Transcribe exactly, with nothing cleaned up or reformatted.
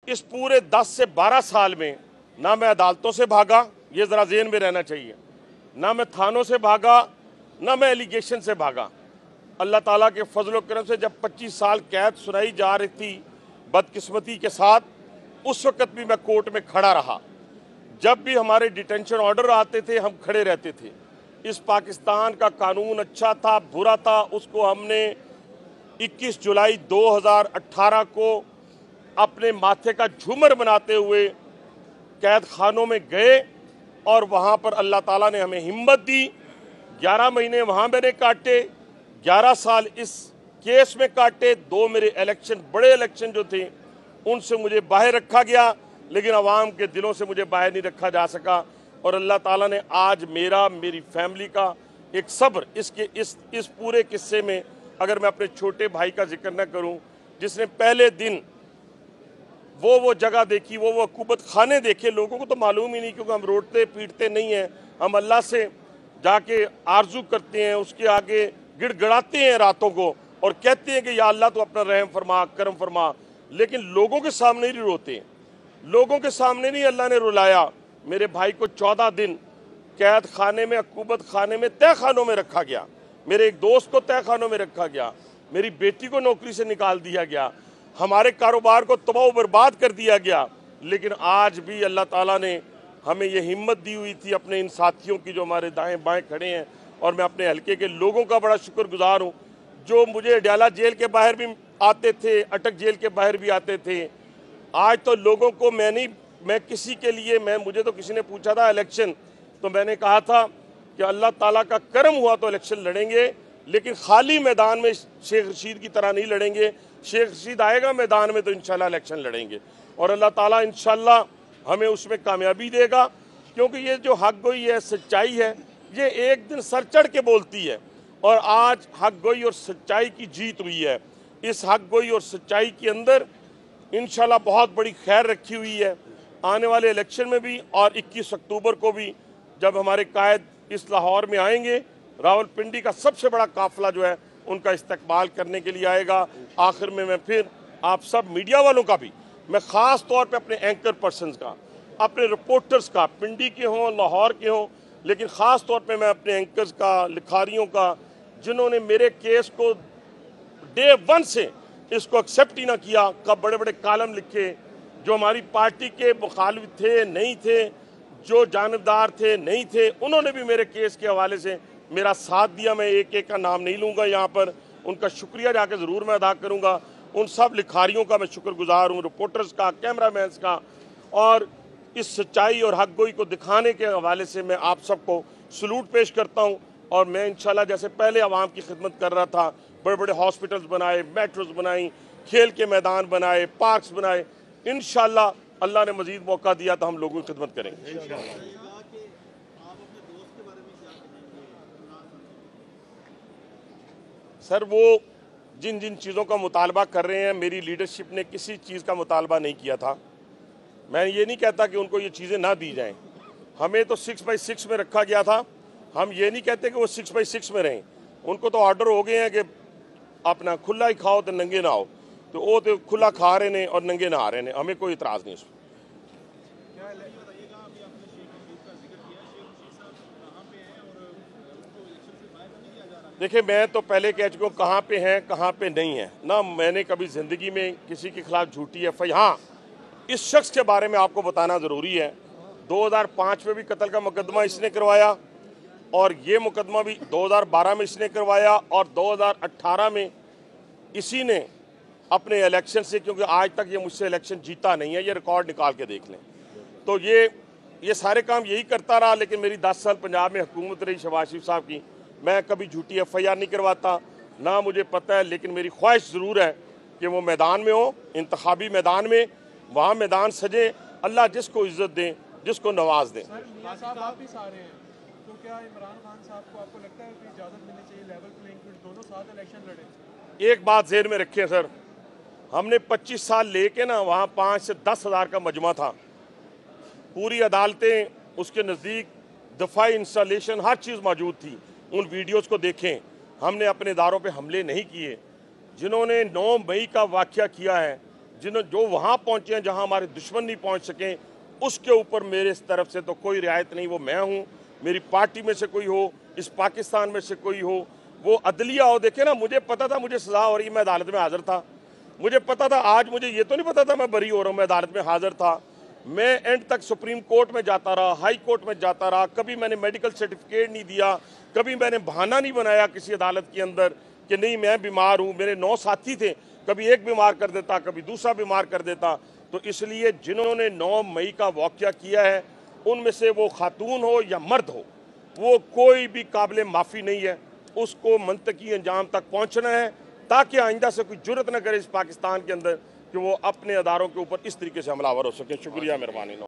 इस पूरे दस से बारह साल में ना मैं अदालतों से भागा, ये ज़रा ज़हन में रहना चाहिए, ना मैं थानों से भागा, ना मैं एलिगेशन से भागा। अल्लाह ताला के फजल करम से जब पच्चीस साल कैद सुनाई जा रही थी बदकिस्मती के साथ, उस वक़्त भी मैं कोर्ट में खड़ा रहा। जब भी हमारे डिटेंशन ऑर्डर आते थे हम खड़े रहते थे। इस पाकिस्तान का कानून अच्छा था बुरा था, उसको हमने इक्कीस जुलाई दो हज़ार अठारह को अपने माथे का झूमर बनाते हुए कैद खानों में गए और वहाँ पर अल्लाह ताला ने हमें हिम्मत दी। ग्यारह महीने वहाँ मैंने काटे, ग्यारह साल इस केस में काटे। दो मेरे इलेक्शन, बड़े इलेक्शन जो थे, उनसे मुझे बाहर रखा गया, लेकिन अवाम के दिलों से मुझे बाहर नहीं रखा जा सका। और अल्लाह ताला ने आज मेरा, मेरी फैमिली का एक सब्र, इसके इस इस पूरे किस्से में अगर मैं अपने छोटे भाई का जिक्र न करूं, जिसने पहले दिन वो वो जगह देखी, वो वो अकूबत खाने देखे, लोगों को तो मालूम ही नहीं, क्योंकि हम रोटते पीटते नहीं हैं। हम अल्लाह से जाके आरजू करते हैं, उसके आगे गिड़गड़ाते हैं रातों को और कहते हैं कि या अल्लाह तो अपना रहम फरमा, करम फरमा, लेकिन लोगों के सामने नहीं रोते, लोगों के सामने नहीं अल्लाह ने रुलाया। मेरे भाई को चौदह दिन कैद खाने में, अकूबत खाने में, तय खानों में रखा गया। मेरे एक दोस्त को तय खानों में रखा गया, मेरी बेटी को नौकरी से निकाल दिया गया, हमारे कारोबार को तबाह बर्बाद कर दिया गया। लेकिन आज भी अल्लाह ताला ने हमें ये हिम्मत दी हुई थी अपने इन साथियों की जो हमारे दाएं बाएं खड़े हैं, और मैं अपने हल्के के लोगों का बड़ा शुक्रगुजार हूँ जो मुझे अडयाला जेल के बाहर भी आते थे, अटक जेल के बाहर भी आते थे। आज तो लोगों को मैं नहीं, मैं किसी के लिए, मैं मुझे तो किसी ने पूछा था इलेक्शन, तो मैंने कहा था कि अल्लाह ताला का करम हुआ तो इलेक्शन लड़ेंगे, लेकिन खाली मैदान में शेख रशीद की तरह नहीं लड़ेंगे। शेख रशीद आएगा मैदान में तो इंशाल्लाह इलेक्शन लड़ेंगे, और अल्लाह ताला इंशाल्लाह हमें उसमें कामयाबी देगा। क्योंकि ये जो हक गोई है, सच्चाई है, ये एक दिन सर चढ़ के बोलती है, और आज हक गोई और सच्चाई की जीत हुई है। इस हक गोई और सच्चाई के अंदर इंशाल्लाह बहुत बड़ी खैर रखी हुई है। आने वाले इलेक्शन में भी और इक्कीस अक्टूबर को भी जब हमारे कायद इस लाहौर में आएंगे, रावलपिंडी का सबसे बड़ा काफिला जो है उनका इस्तकबाल करने के लिए आएगा। आखिर में मैं फिर आप सब मीडिया वालों का भी, मैं ख़ास तौर पे अपने एंकर पर्सनस का, अपने रिपोर्टर्स का, पिंडी के हों, लाहौर के हों, लेकिन ख़ास तौर पे मैं अपने एंकर्स का, लिखारियों का, जिन्होंने मेरे केस को डे वन से इसको एक्सेप्ट ही ना किया, कब बड़े बड़े कालम लिखे, जो हमारी पार्टी के मुखालिफ थे नहीं थे, जो जानबदार थे नहीं थे, उन्होंने भी मेरे केस के हवाले से मेरा साथ दिया। मैं एक एक का नाम नहीं लूँगा यहाँ पर, उनका शुक्रिया जाके ज़रूर मैं अदा करूँगा। उन सब लिखारियों का मैं शुक्रगुजार हूँ, रिपोर्टर्स का, कैमरामैन्स का, और इस सच्चाई और हक गोई को दिखाने के हवाले से मैं आप सबको सलूट पेश करता हूँ। और मैं इंशाल्लाह जैसे पहले आवाम की खिदमत कर रहा था, बड़े बड़े हॉस्पिटल्स बनाए, मेट्रोज बनाई, खेल के मैदान बनाए, पार्क्स बनाए, इंशाल्लाह अल्लाह ने मजीद मौका दिया तो हम लोगों की खिदमत करेंगे। सर, वो जिन जिन चीज़ों का मुतालबा कर रहे हैं, मेरी लीडरशिप ने किसी चीज़ का मुतालबा नहीं किया था। मैं ये नहीं कहता कि उनको ये चीज़ें ना दी जाएं। हमें तो सिक्स बाई सिक्स में रखा गया था, हम ये नहीं कहते कि वो सिक्स बाई सिक्स में रहें। उनको तो ऑर्डर हो गए हैं कि अपना खुला ही खाओ तो नंगे ना आओ, तो वो तो खुला खा रहे ने और नंगे ना आ रहे ने, हमें कोई इतराज़ नहीं उसमें। देखिए, मैं तो पहले कह चुका हूँ कहाँ पे हैं कहाँ पे नहीं है ना। मैंने कभी ज़िंदगी में किसी के खिलाफ झूठी एफ आई, हाँ इस शख्स के बारे में आपको बताना ज़रूरी है। दो हज़ार पाँच में भी कत्ल का मुकदमा इसने करवाया, और ये मुकदमा भी दो हज़ार बारह में इसने करवाया, और दो हज़ार अठारह में इसी ने अपने इलेक्शन से, क्योंकि आज तक ये मुझसे इलेक्शन जीता नहीं है, ये रिकॉर्ड निकाल के देख लें, तो ये ये सारे काम यही करता रहा। लेकिन मेरी दस साल पंजाब में हुकूमत रही शहबाज शरीफ साहब की, मैं कभी झूठी एफ आई आर नहीं करवाता, ना मुझे पता है। लेकिन मेरी ख्वाहिश ज़रूर है कि वो मैदान में हो, इंतखाबी मैदान में, वहाँ मैदान सजे, अल्लाह जिसको इज़्ज़त दें, जिसको नवाज दें। तो क्या इमरान खान साहब को आपको लगता है कि इजाज़त मिलनी चाहिए लेवल प्लेइंग फील्ड, दोनों साथ इलेक्शन लड़े? एक बात ज़हन में रखें सर, हमने पच्चीस साल लेके ना वहाँ पाँच से दस हज़ार का मजमा था, पूरी अदालतें उसके नज़दीक, दफाई इंस्टॉलेशन, हर चीज़ मौजूद थी। उन वीडियोज़ को देखें, हमने अपने इदारों पे हमले नहीं किए। जिन्होंने नौ मई का वाक़या किया है, जिन्हों जो वहाँ पहुँचे हैं जहाँ हमारे दुश्मन नहीं पहुँच सकें, उसके ऊपर मेरे इस तरफ से तो कोई रियायत नहीं। वो मैं हूँ, मेरी पार्टी में से कोई हो, इस पाकिस्तान में से कोई हो, वो अदलिया हो। देखे ना, मुझे पता था मुझे सजा हो रही, मैं अदालत में हाजिर था। मुझे पता था, आज मुझे ये तो नहीं पता था मैं बरी हो रहा हूँ, मैं अदालत में हाजिर था। मैं एंड तक सुप्रीम कोर्ट में जाता रहा, हाई कोर्ट में जाता रहा। कभी मैंने मेडिकल सर्टिफिकेट नहीं दिया, कभी मैंने बहाना नहीं बनाया किसी अदालत के अंदर कि नहीं मैं बीमार हूँ। मेरे नौ साथी थे, कभी एक बीमार कर देता, कभी दूसरा बीमार कर देता। तो इसलिए जिन्होंने नौ मई का वाक़या किया है, उनमें से वो खातून हो या मर्द हो, वो कोई भी काबिल माफ़ी नहीं है। उसको मंतकी अंजाम तक पहुँचना है, ताकि आइंदा से कोई जुर्रत न करे इस पाकिस्तान के अंदर कि वो अपने अदारों के ऊपर इस तरीके से हमलावर हो सके। शुक्रिया, मेहरबानी।